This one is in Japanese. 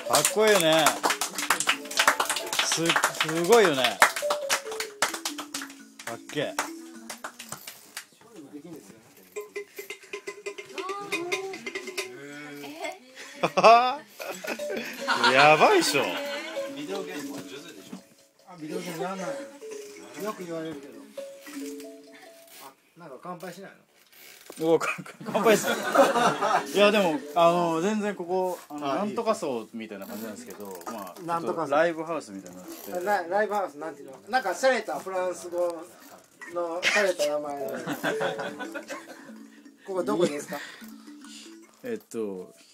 かっこいいよね。すごいよね。かっけえ。やばいっしょ。 ビデオゲームも上手でしょ。 あ、ビデオゲームやんないの。よく言われるけど。あ、なんか乾杯しないの。 お乾杯する。いやでも全然ここなんとか層みたいな感じなんですけど、まあなんとか層ライブハウスみたいになってて、 ライブハウスなんていうの。なんか洒落たフランス語の洒落た名前の。ここどこですか。